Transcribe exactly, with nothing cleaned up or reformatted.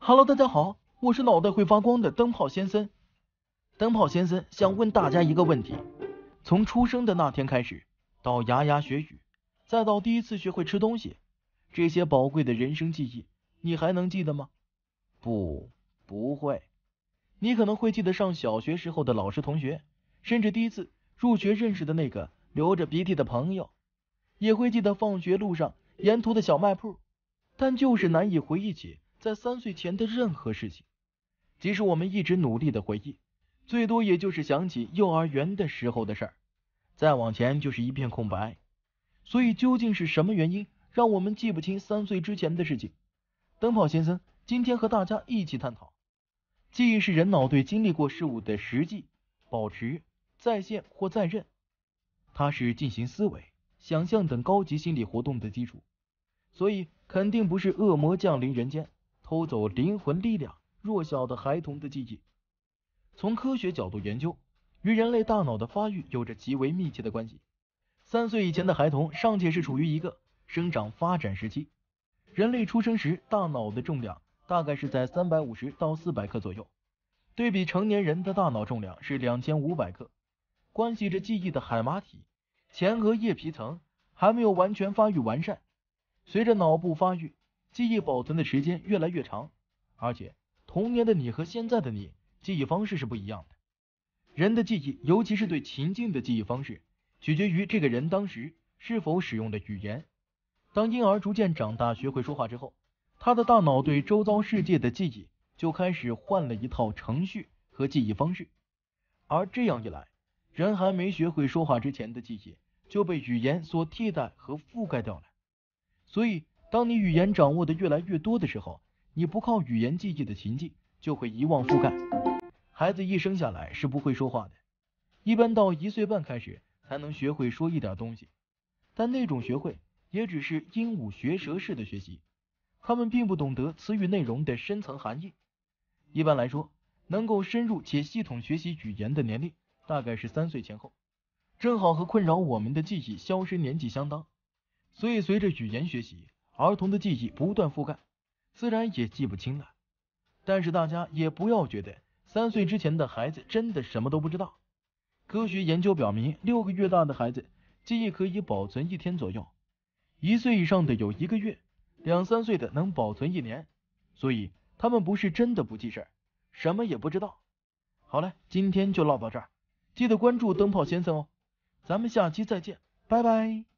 Hello，大家好，我是脑袋会发光的灯泡先生。灯泡先生想问大家一个问题：从出生的那天开始，到牙牙学语，再到第一次学会吃东西，这些宝贵的人生记忆，你还能记得吗？不，不会。你可能会记得上小学时候的老师同学，甚至第一次入学认识的那个流着鼻涕的朋友，也会记得放学路上沿途的小卖铺，但就是难以回忆起在三岁前的任何事情。即使我们一直努力的回忆，最多也就是想起幼儿园的时候的事儿，再往前就是一片空白。所以究竟是什么原因让我们记不清三岁之前的事情？灯泡先生今天和大家一起探讨。记忆是人脑对经历过事物的实际、保持、再现或再认，它是进行思维、想象等高级心理活动的基础。所以肯定不是恶魔降临人间，偷走灵魂力量弱小的孩童的记忆。从科学角度研究，与人类大脑的发育有着极为密切的关系。三岁以前的孩童尚且是处于一个生长发展时期，人类出生时大脑的重量大概是在三百五十到四百克左右，对比成年人的大脑重量是两千五百克。关系着记忆的海马体前额叶皮层还没有完全发育完善，随着脑部发育，记忆保存的时间越来越长，而且童年的你和现在的你记忆方式是不一样的。人的记忆，尤其是对情境的记忆方式，取决于这个人当时是否使用的语言。当婴儿逐渐长大学会说话之后，他的大脑对周遭世界的记忆就开始换了一套程序和记忆方式，而这样一来，人还没学会说话之前的记忆就被语言所替代和覆盖掉了。所以当你语言掌握的越来越多的时候，你不靠语言记忆的情境就会遗忘覆盖。孩子一生下来是不会说话的，一般到一岁半开始才能学会说一点东西，但那种学会也只是鹦鹉学舌式的学习，他们并不懂得词语内容的深层含义。一般来说，能够深入且系统学习语言的年龄大概是三岁前后，正好和困扰我们的记忆消失年纪相当。所以随着语言学习，儿童的记忆不断覆盖，自然也记不清了。但是大家也不要觉得三岁之前的孩子真的什么都不知道。科学研究表明，六个月大的孩子记忆可以保存一天左右，一岁以上的有一个月，两三岁的能保存一年。所以他们不是真的不记事儿，什么也不知道。好了，今天就唠到这儿，记得关注灯泡先生哦，咱们下期再见，拜拜。